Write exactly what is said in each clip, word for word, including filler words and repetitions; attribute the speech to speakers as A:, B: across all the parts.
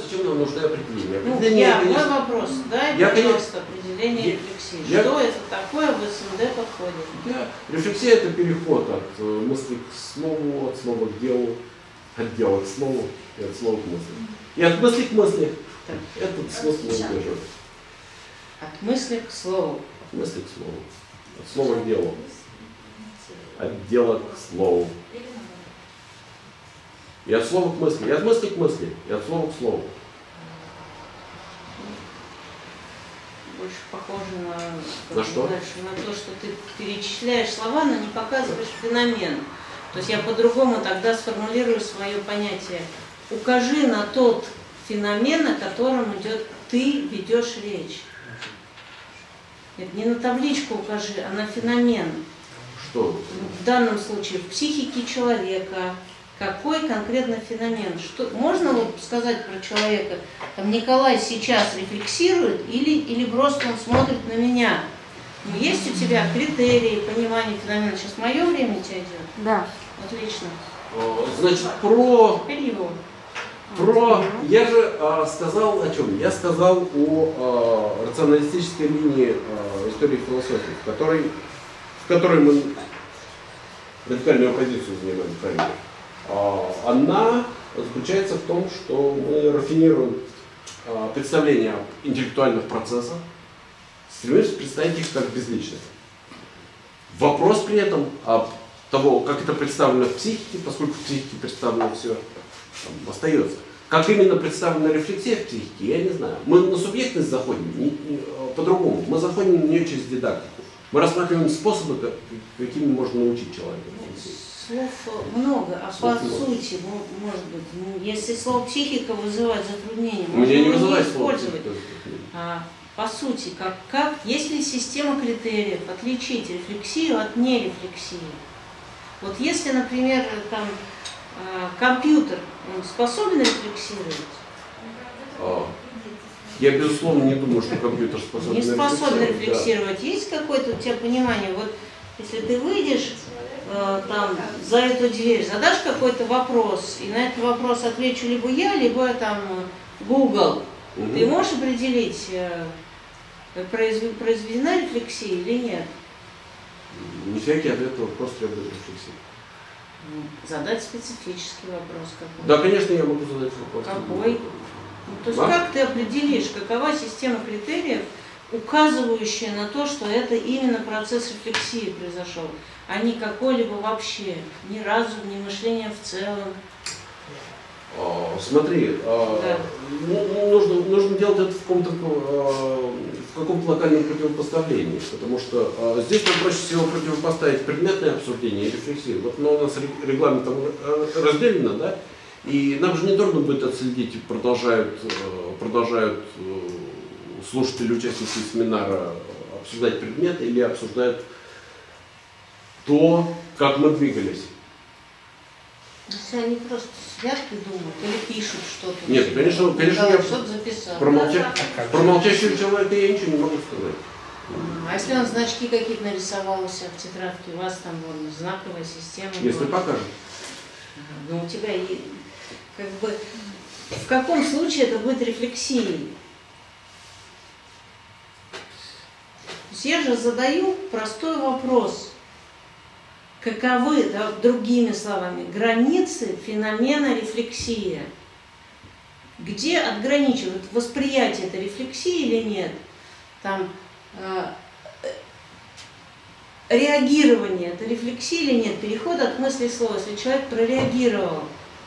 A: зачем нам нужны определения.
B: Ну,
A: определения
B: я,
A: конечно,
B: мой вопрос, дай,
A: я,
B: пожалуйста,
A: конечно,
B: определение
A: я,
B: рефлексии.
A: Я,
B: что это такое в СНД подходит?
A: Да. Рефлексия — это переход от мысли к слову, от слова к делу, от дела к слову и от слова к мысли. И от мысли к мысли. Так. Этот смысл не удерживает.
B: От мысли к слову.
A: От мысли к слову. От слова к делу. От дела к слову. И от слова к мысли. И от мысли к мысли. И от слова к слову.
B: Больше похоже на,
A: на, что?
B: Дальше, на то, что ты перечисляешь слова, но не показываешь феномен. То есть я по-другому тогда сформулирую свое понятие. Укажи на тот феномен, о котором идет, ты ведешь речь. Это не на табличку укажи, а на феномен.
A: Что?
B: В данном случае в психике человека. Какой конкретно феномен? Что, можно вот сказать про человека, там Николай сейчас рефлексирует или, или просто он смотрит на меня? Ну, есть у тебя критерии понимания феномена? Сейчас мое время у тебя идет?
C: Да.
B: Отлично.
A: Значит, про...
B: Его.
A: Про... Я же а, сказал о чем? Я сказал о а, рационалистической линии а, истории философии, в которой, в которой мы радикальную позицию занимаем в Харькове. Она заключается в том, что мы рафинируем представление об интеллектуальных процессах, стремимся представить их как безличные. Вопрос при этом об того, как это представлено в психике, поскольку в психике представлено все, там, остается. Как именно представлена рефлексия в психике, я не знаю. Мы на субъектность заходим не, не, по-другому. Мы заходим в нее через дидактику. Мы рассматриваем способы, как, какими можно научить человека.
B: Слов много, а
A: Слов
B: по
A: много.
B: сути, может быть, если слово психика вызывает затруднение,
A: У меня не
B: можно
A: вызывает
B: его
A: слово
B: использовать. А, по сути, как, как, есть ли система критериев отличить рефлексию от нерефлексии? Вот если, например, там, компьютер, он способен рефлексировать?
A: А, я, безусловно, не думаю, что компьютер способен
B: не способен
A: рефлексировать.
B: рефлексировать. Да. Есть какое-то у тебя понимание? Вот если ты выйдешь э, там, за эту дверь, задашь какой-то вопрос, и на этот вопрос отвечу либо я, либо там Google, угу. Ты можешь определить, э, произведена рефлексия или нет?
A: Не всякий ответ на вопрос требует рефлексии.
B: Задать специфический вопрос какой?
A: Да, конечно, я могу задать вопрос.
B: Какой? Ну, то есть да? Как ты определишь, какова система критериев, указывающая на то, что это именно процесс рефлексии произошел, а не какой-либо вообще, ни разум, ни мышление в целом?
A: А, смотри, а, да. нужно, нужно делать это в каком-то а, в каком-то локальном противопоставлении, потому что а, здесь нам проще всего противопоставить предметное обсуждение и рефлексию. Вот но у нас регламентом разделено, да, и нам же не трудно будет отследить, продолжают, продолжают слушатели, участники семинара обсуждать предметы или обсуждают то, как мы двигались.
B: Если они просто сидят и думают, или пишут что-то.
A: Нет, конечно, конечно я
B: что-то записал.
A: Про, молча... про молчащего человека я ничего не могу сказать.
B: А если он значки какие-то нарисовал у себя в тетрадке, у вас там вон, знаковая система?
A: Если покажет.
B: Ну у тебя и как бы в каком случае это будет рефлексией? То есть я же задаю простой вопрос. Каковы, да, другими словами, границы феномена рефлексия? Где отграничивают восприятие это рефлексии или нет? Там, э, реагирование это рефлексия или нет? Переход от мысли к слову, если человек прореагировал.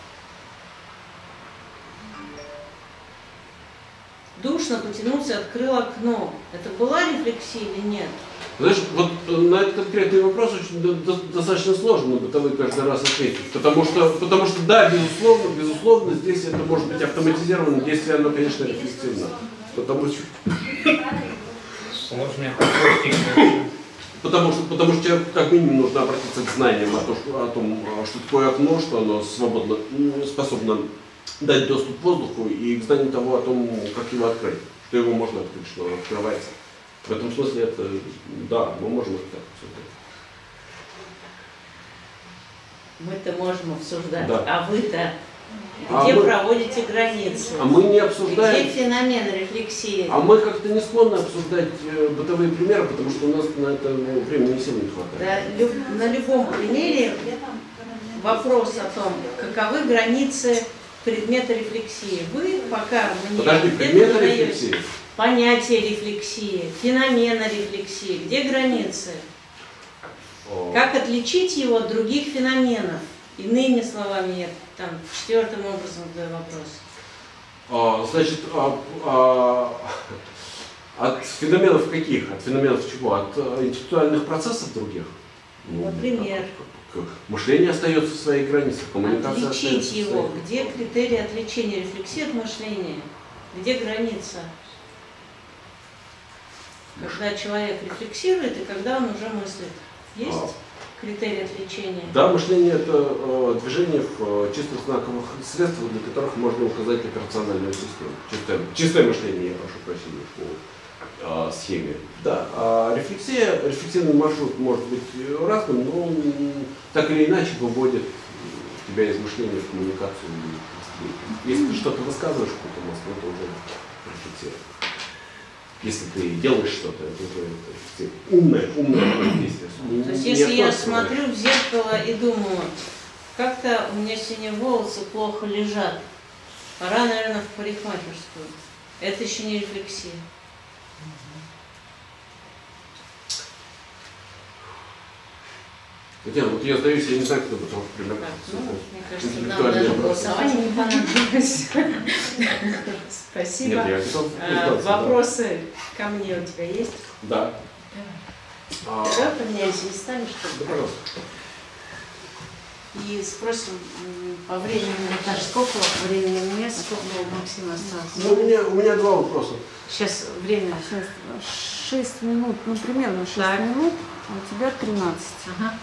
B: Душно потянулся, открыл окно. Это была рефлексия или нет?
A: Знаешь, вот на этот конкретный вопрос очень достаточно сложно на бытовой каждый раз ответить. Потому что, потому что да, безусловно, безусловно, здесь это может быть автоматизировано, если оно, конечно, рефлексивно. Потому что...
D: Сложные
A: Потому что, потому что человеку как минимум нужно обратиться к знаниям о том, о том, что такое окно, что оно свободно, способно дать доступ к воздуху, и к знанию того о том, как его открыть, что его можно открыть, что оно открывается. В этом смысле это, да, мы можем это так обсуждать.
B: Мы-то можем обсуждать,
A: да.
B: А вы-то Где
A: а мы,
B: проводите границы?
A: А мы не обсуждаем...
B: Где феномен рефлексии?
A: А мы как-то не склонны обсуждать бытовые примеры, потому что у нас на это ну, времени сил не хватает.
B: Да, люб, на любом примере вопрос о том, каковы границы предмета рефлексии. Вы пока мне
A: Подожди, предмета рефлексии?
B: Понятие рефлексии, феномена рефлексии. Где границы? О. Как отличить его от других феноменов? Иными словами, я там четвертым образом задаю вопрос.
A: А, значит, а, а, от феноменов каких? От феноменов чего? От интеллектуальных процессов других? Ну,
B: например.
A: Мышление остается в своей границе, коммуникация
B: отличить
A: остается
B: его.
A: в своей...
B: Где критерии отличения рефлексии от мышления? Где граница? Когда человек рефлексирует и когда он уже мыслит. Есть а. критерии отличения?
A: Да, мышление – это э, движение в э, чистых знаковых средствах, для которых можно указать операциональную систему. Чистое, чистое мышление, я прошу прощения, по э, схеме. Да, а рефлексия, рефлексивный маршрут может быть разным, но он так или иначе выводит тебя из мышления в коммуникацию. Если ты что-то высказываешь, то это уже рефлексия. Если ты делаешь что-то, это уже умное, умное действие.
B: То есть, если я смотрю в зеркало и думаю, как-то у меня сегодня волосы плохо лежат, пора, наверное, в парикмахерскую. Это еще не рефлексия.
A: Татьяна, вот я сдаюсь, я не знаю, кто потом примерно.
B: Ну, мне кажется, нам даже голосование не понадобилось. Спасибо.
A: Нет, я готов,
B: а, вопросы да. ко мне у тебя есть?
A: Да.
B: А... Давай поменяемся местами, что ли?
A: Да, пожалуйста.
B: И спросим по времени, Наташа, сколько времени у меня, сколько у Максима осталось?
A: Ну, у меня, у меня два вопроса.
B: Сейчас время.
C: шесть минут, ну примерно шесть так. минут, а у тебя тринадцать. Ага.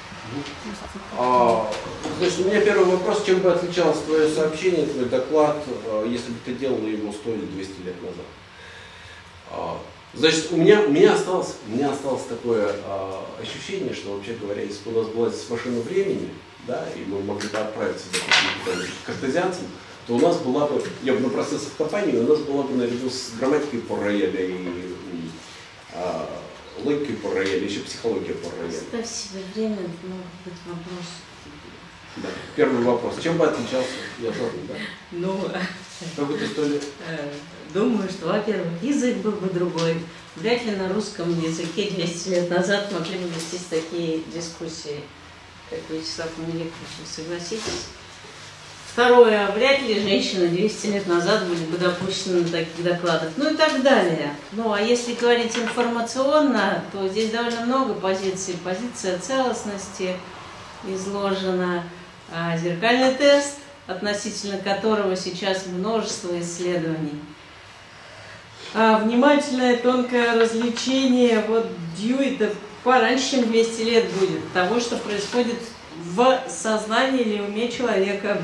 A: А, значит, у меня первый вопрос, чем бы отличалось твое сообщение, твой доклад, если бы ты делала его сто или двести лет назад? А, значит, у меня, у меня осталось, у меня осталось такое а, ощущение, что, вообще говоря, если бы у нас была здесь машина времени, да, и мы могли бы отправиться к картезианцам, то у нас была бы, я бы напросился в компанию, у нас была бы наряду с грамматикой по рояля и, и а, логикой по рояля, еще психология по рояля.
B: Ставь себе время, может быть, вопрос.
A: Да. Первый вопрос. Чем бы отличался? Я тоже, да?
B: Ну,
A: какую-то историю?
B: Думаю, что, во-первых, язык был бы другой. Вряд ли на русском языке двести лет назад могли бы вестись такие дискуссии, как Вячеслав Мелехович, согласитесь? Второе, вряд ли женщины двести лет назад были бы допущены на таких докладах, ну и так далее. Ну а если говорить информационно, то здесь довольно много позиций. Позиция целостности изложена, а зеркальный тест, относительно которого сейчас множество исследований. А внимательное, тонкое развлечение вот Дьюита пораньше, чем двести лет будет, того, что происходит в сознании или уме человека,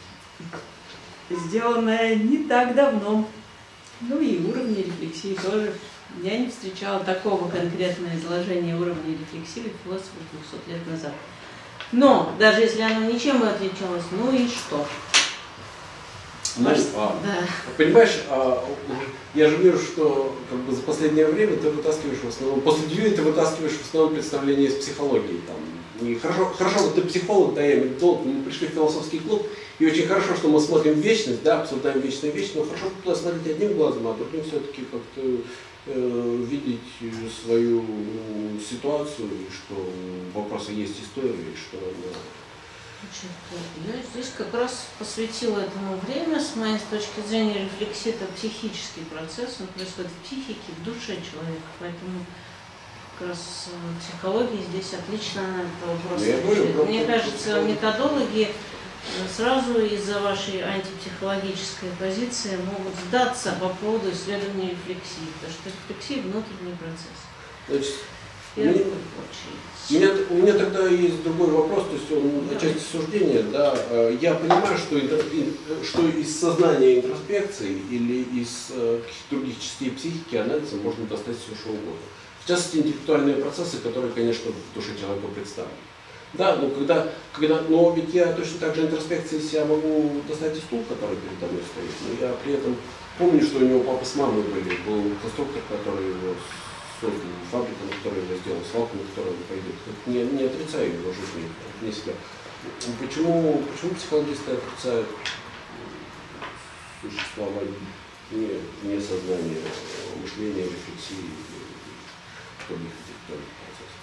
B: сделанное не так давно. Ну и уровни рефлексии тоже. Я не встречала такого конкретного изложения уровня рефлексии философов двухсот лет назад. Но, даже если оно ничем не отличалось, ну и что?
A: Ну, а, да. Понимаешь, а, я же вижу, что как бы, за последнее время ты вытаскиваешь в основном, после Дьюи ты вытаскиваешь в основном представление из психологии. Там. И хорошо, хорошо, вот ты психолог, да, я методолог, мы пришли в философский клуб, и очень хорошо, что мы смотрим в вечность, да, обсуждаем вечную вещь, но хорошо туда смотреть одним глазом, а другим все-таки как-то э, видеть свою ну, ситуацию, и что вопросы есть история, и что она...
B: Я здесь как раз посвятила этому время, с моей точки зрения, рефлексия – это психический процесс, он происходит в психике, в душе человека, поэтому как раз психология здесь отлично на этот вопрос отвечает. Мне кажется, методологи сразу из-за вашей антипсихологической позиции могут сдаться по поводу исследования рефлексии, потому что рефлексия – внутренний процесс.
A: Значит, у, меня, у, меня, у меня тогда есть другой вопрос, то есть он отчасти суждения, да, я понимаю, что, что из сознания интроспекции или из каких-то других частей психики анализа можно достать все что угодно. В частности, интеллектуальные процессы, которые, конечно, в душе человека представлены. Да, но когда, когда, но ведь я точно так же интроспекции себя могу достать и стул, который передо мной стоит, но я при этом помню, что у него папа с мамой были, был конструктор, который его создал, фабрика, на которой его сделал, свалка, на которой он пойдет. Не, не отрицаю его жизни, не себя. Почему, почему психологисты отрицают существование не, не сознания, мышления, рефлексии, других интеллектуальных процессов?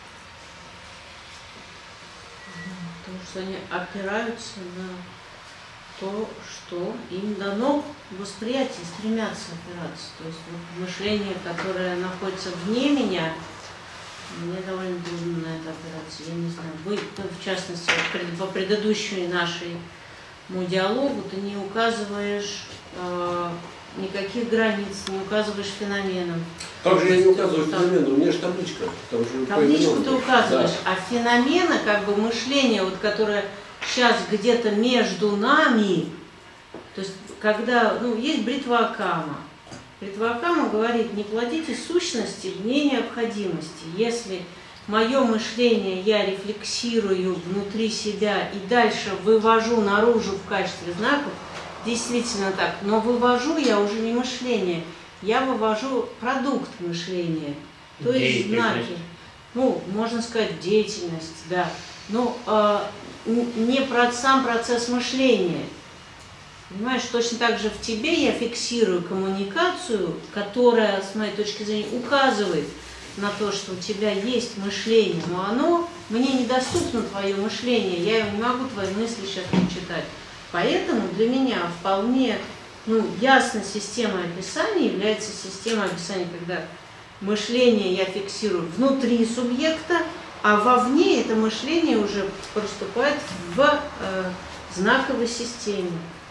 B: Потому что они опираются на то, что им дано восприятие, стремятся опираться. То есть вот мышление, которое находится вне меня, мне довольно трудно на это опираться. Я не знаю, вы, в частности, по предыдущему нашему диалогу ты не указываешь э, никаких границ, не указываешь феноменов.
A: Также я не указываю
B: там,
A: феномены, у меня же табличка. Там же
B: табличку ты указываешь,
A: да.
B: А феномены, как бы мышление, вот, которое сейчас где-то между нами, то есть когда, ну, есть бритва Акама. Бритва Акама говорит, не плодите сущности вне необходимости. Если мое мышление я рефлексирую внутри себя и дальше вывожу наружу в качестве знаков, действительно так, но вывожу я уже не мышление, я вывожу продукт мышления, то есть знаки. Ну, можно сказать, деятельность, да. Но э, не про сам процесс мышления. Понимаешь, точно так же в тебе я фиксирую коммуникацию, которая, с моей точки зрения, указывает на то, что у тебя есть мышление, но оно, мне недоступно твое мышление, я не могу твои мысли сейчас прочитать. Поэтому для меня вполне ну, ясной системой описания является система описания, когда мышление я фиксирую внутри субъекта, а вовне это мышление уже проступает в э, знаковой системе.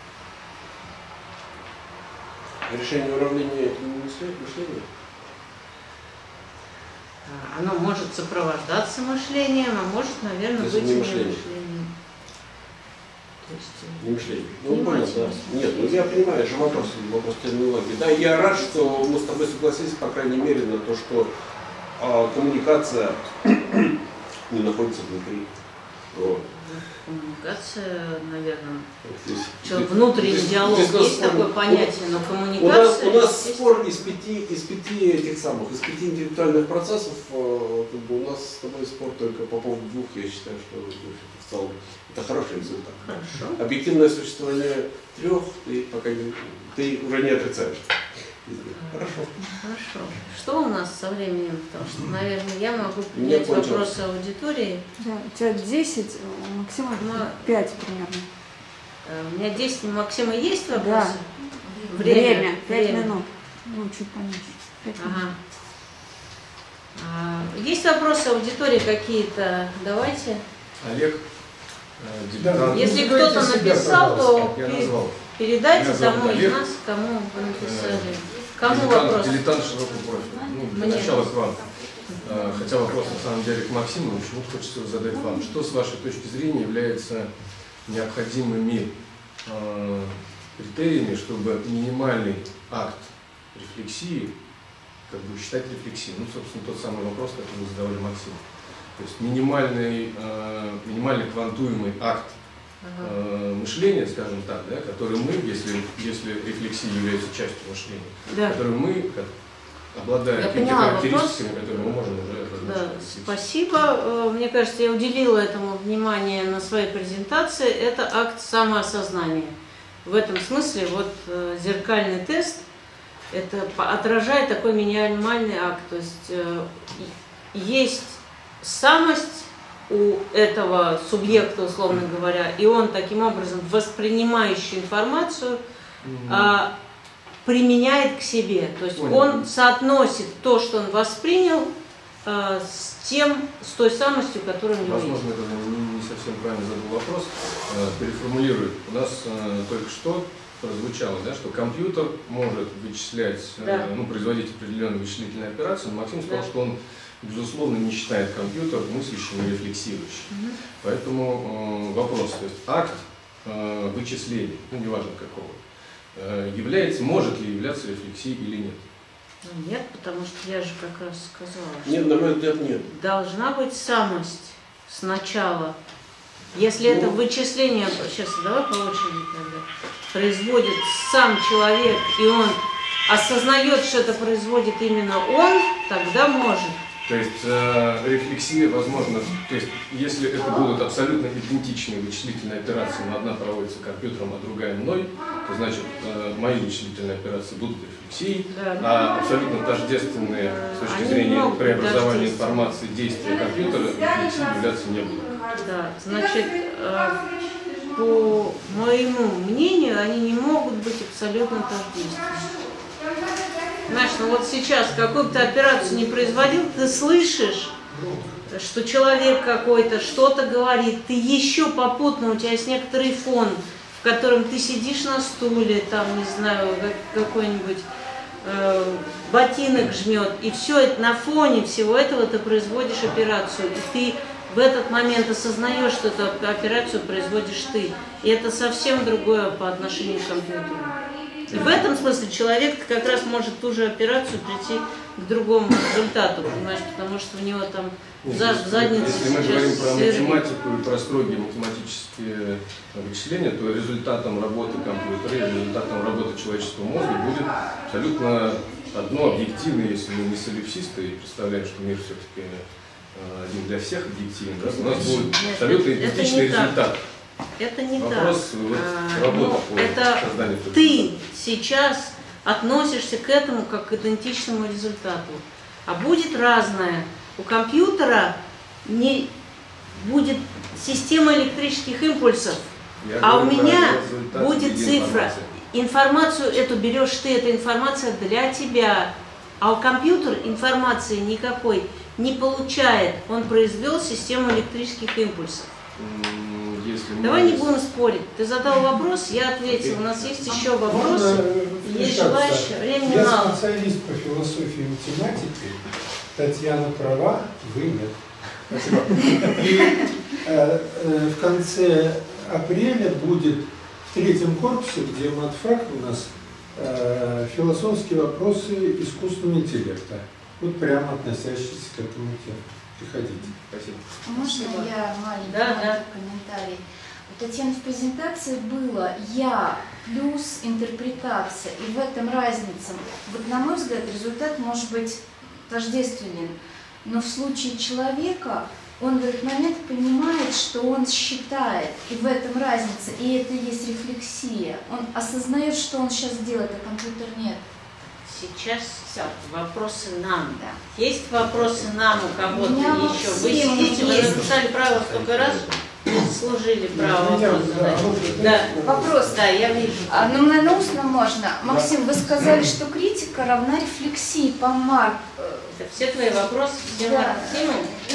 A: Решение уравнения это не мышление?
B: Оно может сопровождаться мышлением, а может, наверное, быть и не мышлением. То есть,
A: не мышление. Ну, понял, да. Нет, ну я понимаю, же вопрос, вопрос терминологии. Да, я рад, что мы с тобой согласились, по крайней мере, на то, что а, коммуникация не находится внутри. Вот.
B: Коммуникация, наверное,
A: здесь,
B: что, внутренний здесь, диалог здесь есть спор, такое понятие, но коммуникация...
A: У нас, у нас спор из пяти, из пяти этих самых, из пяти интеллектуальных процессов, как бы у нас с тобой спор только по поводу двух, я считаю, что в целом это хороший результат.
B: Хорошо.
A: Объективное существование трех ты пока не, ты уже не отрицаешь. Хорошо.
B: Хорошо. Что у нас со временем? Потому что, наверное, я могу принять вопросы аудитории.
C: Да, у тебя десять, у Максима пять примерно.
B: У меня десять, у Максима есть вопросы?
C: Да. Время. пять минут. Ну, чуть поменьше.
B: Ага. А, есть вопросы аудитории какие-то? Давайте.
D: Олег.
B: Да, если кто-то написал, то передайте тому из нас, кому вы написали. Кому
D: дилетант,
B: вопрос?
D: Дилетант широкого профиля. Ну, для
B: Мне.
D: начала к вам. Хотя вопрос на самом деле к Максиму, почему хочется его задать вам. Что с вашей точки зрения является необходимыми э, критериями, чтобы минимальный акт рефлексии, как бы считать рефлексией? Ну, собственно, тот самый вопрос, который вы задавали Максиму. То есть минимальный, э, минимальный квантуемый акт э, мышления, скажем так, да, который мы, если, если рефлексия является частью мышления,
B: Да.
D: который мы, как, обладая какими-то характеристиками, которые мы можем уже
B: Да, спасибо. Мне кажется, я уделила этому внимание на своей презентации. Это акт самоосознания. В этом смысле вот зеркальный тест это отражает такой минимальный акт. То есть есть самость у этого субъекта, условно говоря, и он таким образом, воспринимающий информацию, mm-hmm. применяет к себе. То есть Понял. Он соотносит то, что он воспринял, с тем, с той самостью, которая у него есть.
D: Возможно, это не, не совсем правильно задал вопрос. Переформулирую. У нас только что прозвучало, да, что компьютер может вычислять, да. ну, производить определенные вычислительные операции, но Максим сказал, да. что он безусловно, не считает компьютер мыслящим и рефлексирующим. Угу. Поэтому э, вопрос, то есть акт э, вычисления, ну неважно какого, э, является, может ли являться рефлексией или нет?
B: Ну, нет, потому что я же как раз сказала,
A: нет,
B: что
A: на мой взгляд, нет.
B: Должна быть самость. сначала, если это вычисление, сейчас давай по очереди тогда, производит сам человек, и он осознает, что это производит именно он, тогда может.
D: То есть э, рефлексия возможно, то есть если это будут абсолютно идентичные вычислительные операции, но одна проводится компьютером, а другая мной, то значит э, мои вычислительные операции будут рефлексией,
B: Да.
D: а абсолютно тождественные с точки
B: Они
D: зрения
B: могут быть
D: преобразования
B: тождественны.
D: информации действия компьютера рефлексией являться не будут.
B: Да, значит, э, по моему мнению, они не могут быть абсолютно тождественны. Знаешь, ну вот сейчас какую бы ты операцию не производил, ты слышишь, что человек какой-то что-то говорит, ты еще попутно, у тебя есть некоторый фон, в котором ты сидишь на стуле, там, не знаю, как, какой-нибудь э, ботинок жмет, и все это на фоне всего этого ты производишь операцию, и ты в этот момент осознаешь, что эту операцию производишь ты, и это совсем другое по отношению к компьютеру. И в этом смысле человек как раз может ту же операцию прийти к другому результату, понимаешь, потому что у него там за, в заднице
D: Если мы
B: сейчас
D: говорим про
B: серый.
D: математику и про строгие математические вычисления, то результатом работы компьютера и результатом работы человеческого мозга будет абсолютно одно объективное, если мы не солипсисты и представляем, что мир все-таки один для всех объективен, да, у нас будет абсолютно идентичный результат.
B: Это не
D: Вопрос,
B: так.
D: Вот,
B: А,
D: работа по
B: это
D: созданию
B: ты сейчас относишься к этому как к идентичному результату. А будет разное. У компьютера не будет система электрических импульсов,
D: Я
B: а у
D: говорю про
B: меня
D: результат
B: будет
D: или
B: цифра.
D: информация.
B: Информацию эту берешь ты, эта информация для тебя. А у компьютера информации никакой не получает. Он произвел систему электрических импульсов.
D: Если
B: Давай
D: мы-
B: не будем спорить. Ты задал вопрос, я ответил. У нас есть еще вопросы.
E: Можно
B: Есть
E: вмешаться?
B: желающие, времени
E: Я
B: мало.
E: специалист по философии и математике. Татьяна права, вы нет. Спасибо. И э, э, в конце апреля будет в третьем корпусе, где матфак у нас, э, философские вопросы искусственного интеллекта. Вот прямо относящиеся к этому теме. Приходите.
D: Спасибо.
F: Можно я маленький,
B: Да,
F: маленький
B: да.
F: комментарий? У Татьяны в презентации было «я» плюс интерпретация, и в этом разница. Вот, на мой взгляд, результат может быть тождественен, но в случае человека он в этот момент понимает, что он считает, и в этом разница, и это и есть рефлексия. Он осознает, что он сейчас делает, а компьютер нет.
B: Сейчас вопросы нам.
F: Да.
B: Есть вопросы нам у кого-то
F: У меня
B: еще? Вы
F: Максим
B: сидите, вы
F: есть.
B: написали право столько раз, служили право
E: Меня,
B: вопрос
E: да,
B: задать.
E: вот,
B: Да.
F: Вопрос.
B: Да, я вижу.
F: А, ну, на на устно можно. Максим, вы сказали, что критика равна рефлексии по Марк.
B: Это все твои вопросы, все
F: Да.
B: Максиму.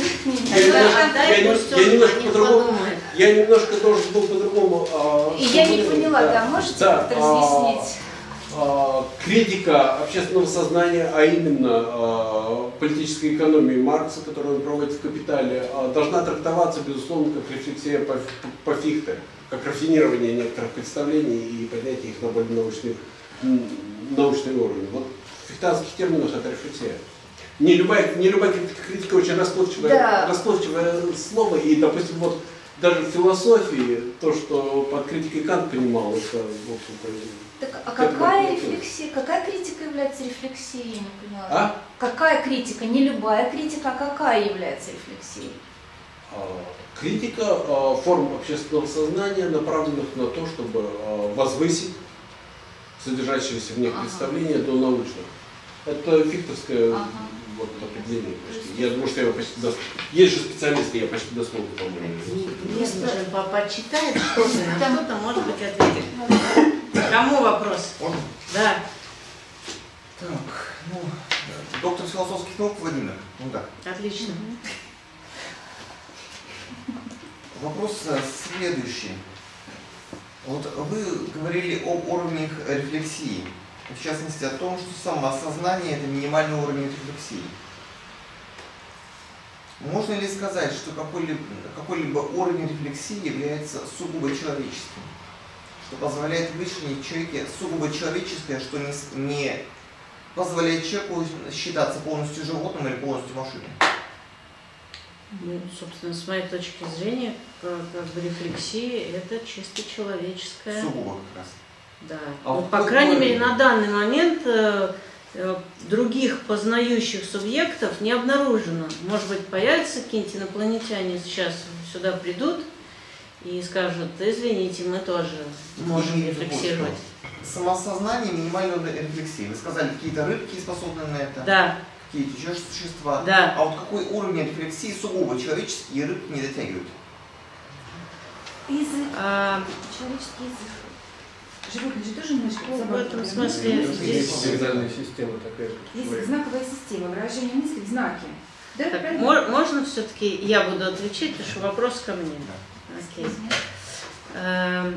A: Я немножко-
B: Отдай,
A: я
B: пусть
A: не- я
B: он
A: немножко
B: о них
A: по-другому-
B: подумает.
A: Я немножко должен был по-другому... а,
F: И я не
A: сформулировать,
F: поняла, да, можете
A: Да,
F: как-то
A: а,
F: разъяснить?
A: а, критика общественного сознания, а именно а, политической экономии Маркса, которую он проводит в «Капитале», а, должна трактоваться, безусловно, как рефлексия по, по Фихте, как рафинирование некоторых представлений и поднятие их на более научный, м, научный уровень. Вот в фихтанских терминах это рефлексия. Не любая, не любая критика, критика очень расплывчивое,
F: Да.
A: расплывчивое слово, и, допустим, вот даже в философии, то, что под критикой Кант понимал, это, в общем-то,
F: Так, а
A: как
F: какая
A: бы-
F: рефлексия, какая критика является рефлексией, я не поняла.
A: а?
F: Какая критика, не любая критика, а какая является рефлексией?
A: А, критика а, форм общественного сознания, направленных на то, чтобы а, возвысить содержащиеся в них
F: Ага.
A: представления до научных. Это фихтовское
F: Ага.
A: вот, определение почти. Я думаю, что я его почти дословно. Есть же специалисты, я почти дословно помню.
B: Если же по- почитает что-то, на
F: Там-
B: что-то, может быть, ответит. Кому вопрос?
G: Он?
B: Да.
G: Так, ну, доктор философских наук Владимир. Ну да.
B: Отлично.
G: Вопрос э, следующий. Вот вы говорили об уровнях рефлексии. В частности, о том, что самоосознание – это минимальный уровень рефлексии. Можно ли сказать, что какой-либо, какой-либо уровень рефлексии является сугубо человеческим? Что позволяет вычленить в человеке сугубо человеческое, что не, с- не позволяет человеку считаться полностью животным или полностью машиной?
B: Ну, собственно, с моей точки зрения, как, как бы рефлексия это чисто человеческая.
G: Сугубо как раз.
B: Да.
G: А
B: Ну,
G: вот
B: по
G: какой
B: крайней мере,
G: уровень?
B: на данный момент э, э, других познающих субъектов не обнаружено. Может быть, появятся какие-нибудь инопланетяне, сейчас сюда придут и скажут: извините, мы тоже можем
G: И
B: рефлексировать.
G: Самосознание, минимальную рефлексию. Вы сказали, какие-то рыбки способны на это,
B: Да,
G: какие-то еще существа.
B: да.
G: А вот какой уровень рефлексии сугубо человеческие рыбки не дотягивают?
F: Язык,
B: А,
F: человеческий язык. Животные же тоже немножко
B: в этом
F: забавные.
B: смысле
D: Есть
B: здесь...
D: сигнальная система такая же.
H: Есть знаковая система, выражение мысли в знаке. Да,
B: Так,
H: правильно?
B: мо- можно все-таки я буду отвечать, потому что вопрос ко мне. Окей. Эм,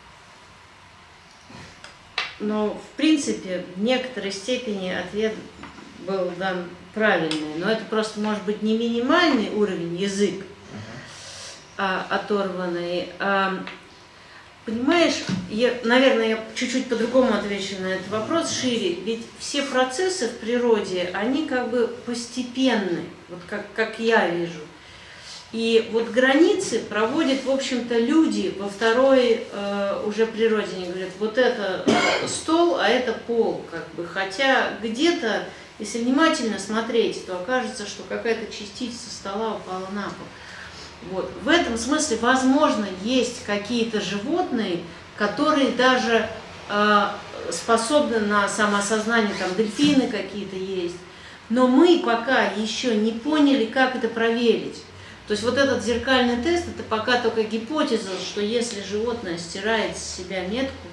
B: Ну, в принципе, в некоторой степени ответ был дан правильный, но это просто может быть не минимальный уровень язык, а оторванный. А, понимаешь, я, наверное, я чуть-чуть по-другому отвечу на этот вопрос, шире. Ведь все процессы в природе, они как бы постепенны, вот как, как я вижу. И вот границы проводят, в общем-то, люди во второй э, уже природе. Они говорят, вот это стол, а это пол. Как бы. Хотя где-то, если внимательно смотреть, то окажется, что какая-то частица стола упала на пол. Вот. В этом смысле, возможно, есть какие-то животные, которые даже э, способны на самоосознание, там дельфины какие-то есть. Но мы пока еще не поняли, как это проверить. То есть вот этот зеркальный тест, это пока только гипотеза, что если животное стирает с себя метку,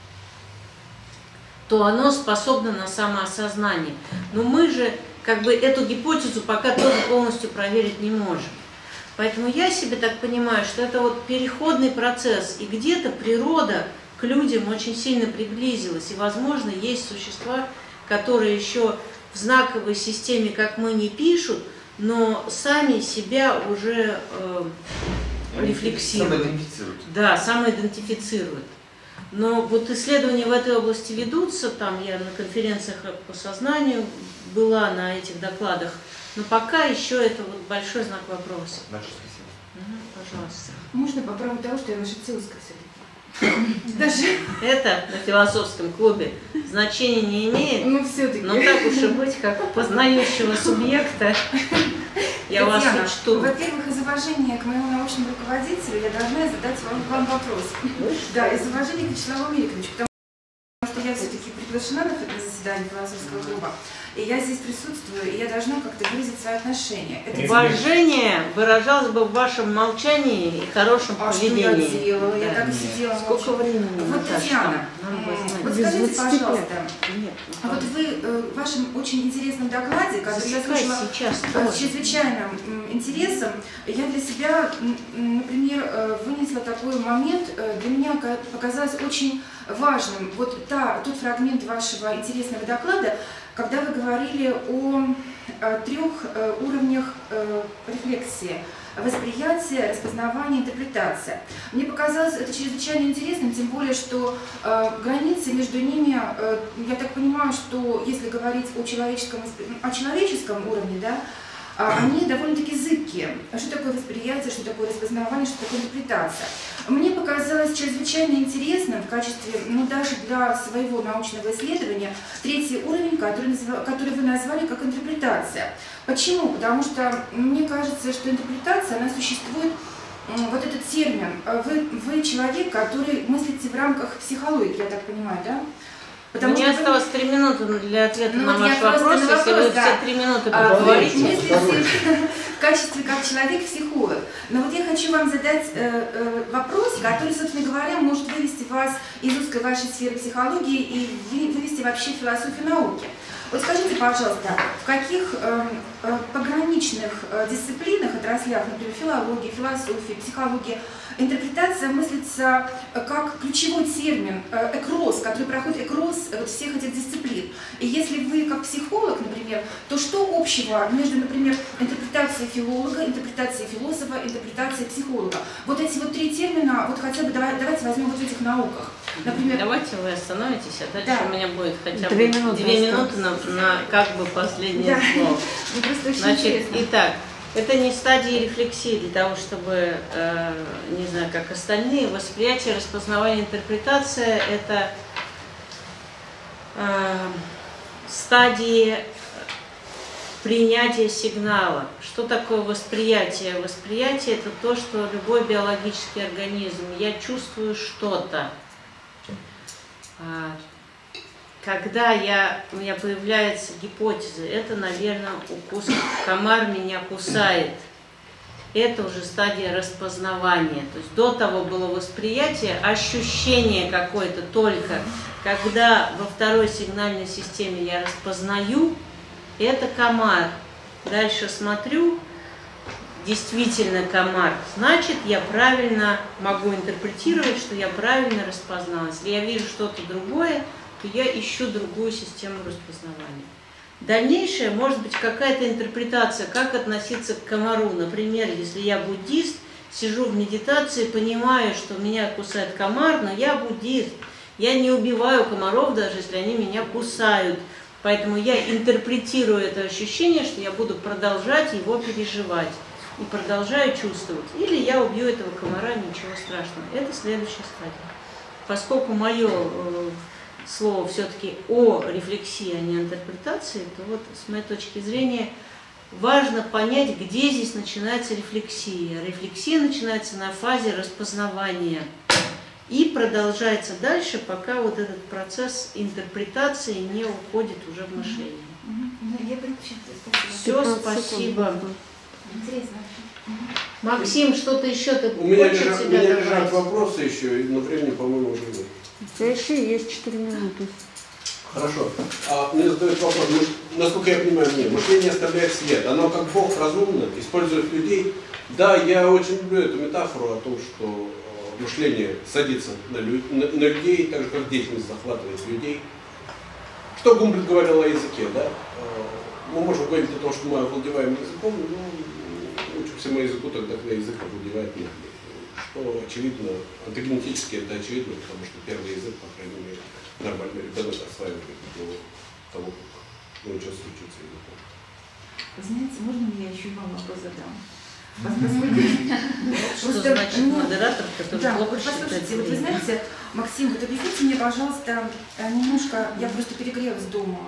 B: то оно способно на самоосознание. Но мы же как бы эту гипотезу пока тоже полностью проверить не можем. Поэтому я себе так понимаю, что это вот переходный процесс, и где-то природа к людям очень сильно приблизилась, и, возможно, есть существа, которые еще в знаковой системе, как мы, не пишут, но сами себя уже э, рефлексируют.
G: Самоидентифицируют.
B: Да, самоидентифицируют. Но вот исследования в этой области ведутся, там я на конференциях по сознанию была, на этих докладах, но пока еще это вот большой знак вопроса.
G: Большое спасибо.
B: Угу, пожалуйста.
H: Можно по поводу того, что я лошадцевская все-таки. Даже,
B: Это на философском клубе значения не имеет,
H: ну все-таки.
B: но так уж и быть, как познающего субъекта, я вас
H: Татьяна,
B: учту.
H: во-первых, из уважения к моему научному руководителю я должна задать вам, вам вопрос. Да, из уважения к Вячеславу Мельковичу, потому что я все-таки приглашена на заседание философского клуба, и я здесь присутствую, и я должна как-то выразить свои отношения. Это
B: Уважение выражалось бы в вашем молчании и хорошем
H: А что я
B: поведении.
H: делала? Я
B: Да.
H: так и сидела.
B: Сколько
H: молча.
B: времени,
H: Вот,
B: Наташа,
H: Татьяна,
B: там? Нам бы
H: м,
B: знать.
H: вот
C: Без
H: скажите,
C: двадцати
H: пожалуйста,
B: Нет,
H: а вот вы э, в вашем очень интересном докладе, который я
B: засекай
H: слушала
B: сейчас
H: с
B: тоже.
H: чрезвычайным м, интересом, я для себя, м, например, э, вынесла такой момент, э, для меня ка- показалось очень важным. Вот та, тот фрагмент вашего интересного доклада, когда вы говорили о, о трех э, уровнях э, рефлексии. Восприятие, распознавание, интерпретация. Мне показалось это чрезвычайно интересным, тем более, что э, границы между ними, э, я так понимаю, что если говорить о человеческом, о человеческом уровне, да, э, они довольно-таки зыбкие. Что такое восприятие, что такое распознавание, что такое интерпретация. Мне показалось чрезвычайно интересным в качестве, ну даже для своего научного исследования, третий уровень, который, назва, который вы назвали как интерпретация. Почему? Потому что мне кажется, что интерпретация, она существует, вот этот термин, вы, вы человек, который мыслите в рамках психологии, я так понимаю, да? Потому
B: Мне
H: что вы-
B: осталось три минуты для ответа
H: Ну,
B: на
H: вот
B: ваш
H: я просто
B: вопрос,
H: на
B: если
H: вопрос,
B: вы
H: да.
B: все три минуты
H: А, вы
B: поговорите.
H: мыслите в качестве как человек-психолог. Но вот я хочу вам задать э, э, вопрос, который, собственно говоря, может вывести вас из узкой вашей сферы психологии и вы- вывести вообще в философию науки. Вот скажите, пожалуйста, в каких э, э, пограничных э, дисциплинах, отраслях, например, филологии, философии, психологии, интерпретация мыслится э, как ключевой термин, э, экрос, который проходит экрос э, вот всех этих дисциплин. И если вы как психолог, например, то что общего между, например, интерпретацией филолога, интерпретацией философа, интерпретацией психолога? Вот эти вот три термина, вот хотя бы давай, давайте возьмем вот в этих науках. Например,
B: Давайте вы остановитесь, а дальше
H: Да.
B: у меня будет хотя бы
C: Две минуты
B: две
C: осталось.
B: минуты на, на как бы последнее
H: Да.
B: слово.
H: ну, просто очень
B: Значит,
H: интересно.
B: итак, Это не стадии рефлексии для того, чтобы, э, не знаю, как остальные, восприятие, распознавание, интерпретация – это э, стадии принятия сигнала. Что такое восприятие? Восприятие – это то, что любой биологический организм, я чувствую что-то. Когда я, у меня появляется гипотеза, это, наверное, укус, комар меня кусает. Это уже стадия распознавания. То есть до того было восприятие, ощущение какое-то только. Когда во второй сигнальной системе я распознаю, это комар. Дальше смотрю, действительно комар. Значит, я правильно могу интерпретировать, что я правильно распознала. Если я вижу что-то другое, я ищу другую систему распознавания. Дальнейшее может быть какая-то интерпретация, как относиться к комару. Например, если я буддист, сижу в медитации, понимаю, что меня кусает комар, но я буддист. Я не убиваю комаров, даже если они меня кусают. Поэтому я интерпретирую это ощущение, что я буду продолжать его переживать. И продолжаю чувствовать. Или я убью этого комара, ничего страшного. Это следующая стадия. Поскольку мое слово все-таки о рефлексии, а не интерпретации, то вот с моей точки зрения важно понять, где здесь начинается рефлексия. Рефлексия начинается на фазе распознавания и продолжается дальше, пока вот этот процесс интерпретации не уходит уже в мышление. Все, спасибо.
F: Интересно.
B: Максим, что-то еще ты
A: У меня
B: хочешь
A: лежат, у
B: себя
A: меня
B: добавить?
A: лежат вопросы еще, но времени, по-моему, уже нет.
C: У тебя еще есть четыре минуты.
A: Хорошо. А мне задают вопрос, насколько я понимаю, мне, мышление оставляет след. Оно как Бог разумно использует людей. Да, я очень люблю эту метафору о том, что мышление садится на, лю на, на людей, так же как деятельность захватывает людей. Что Гумбольдт говорил о языке, да? Мы можем говорить о том, что мы овладеваем языком, но лучше всего языку тогда, когда язык овладевает нами. Что очевидно, антогенетически это очевидно, потому что первый язык, по крайней мере, нормальный ребенок осваивает до того, как научился учиться языком.
H: Вы знаете, можно я еще вам вопрос задам?
B: Что значит модератор, который
H: да,
B: плохо
H: вот послушайте,
B: считает
H: вот вы знаете, Максим, вот объясните мне, пожалуйста, немножко, я просто перегрелась дома.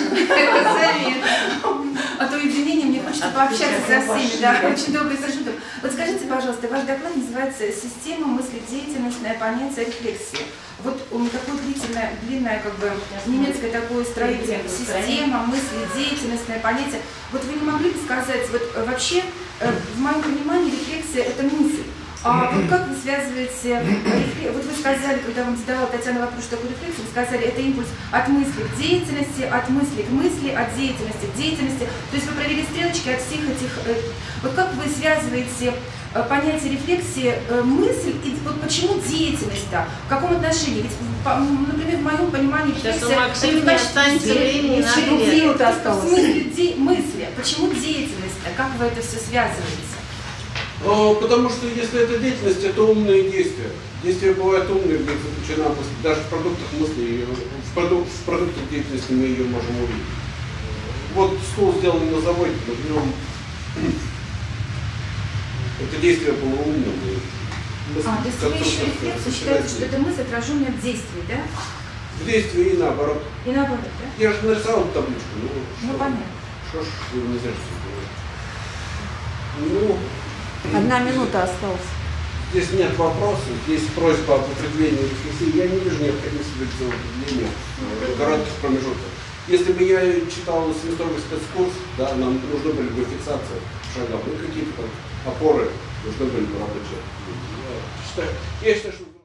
H: А то уединение, мне хочется пообщаться со всеми, да, очень долго сижу. Вот скажите, пожалуйста, ваш доклад называется «Система мыследеятельностное понятие рефлексии». Вот он такое длительное, длинное, как бы, немецкое такое строение, система, мысли, деятельностное понятие. Вот вы не могли бы сказать, вот вообще, в моем понимании, рефлексия – это мысль. А вот как вы связываете, вот вы сказали, когда вам задавала Татьяна вопрос, что такое рефлексия, вы сказали, это импульс от мысли к деятельности, от мысли к мысли, от деятельности к деятельности. То есть вы провели стрелочки от всех этих… Вот как вы связываете понятие рефлексии, мысль и вот почему деятельность-то? В каком отношении? Ведь, например, в моем понимании рефлексия…
B: Сейчас у Максима не останется времени на ответ.
H: В смысле де, мысли. Почему деятельность-то? Как вы это все связываете?
A: Потому что если это деятельность, это умные действия. Действия бывают умные, в них заключена мысль. Даже в продуктах мысли, в, продук, в продуктах деятельности мы ее можем увидеть. Вот стул сделан на заводе, но в нем это действие было умным.
H: А, то есть вы еще рефлексию считаете, что это мысль, отраженная в действии, да?
A: В действии и наоборот.
H: И наоборот, да?
A: Я же нарисовал табличку. Ну,
H: ну
A: что,
H: понятно.
A: Что ж вы не знаете, что делать? Ну,
C: Одна минута осталась.
A: Здесь нет вопросов, здесь просьба об определении рефлексии. Я не вижу необходимости в определении коротких промежутков. Если бы я читал семестровый спецкурс, да, нам нужны были бы фиксация шагов, ну какие-то опоры нужны были бы рабочие. Я считаю, я считаю, что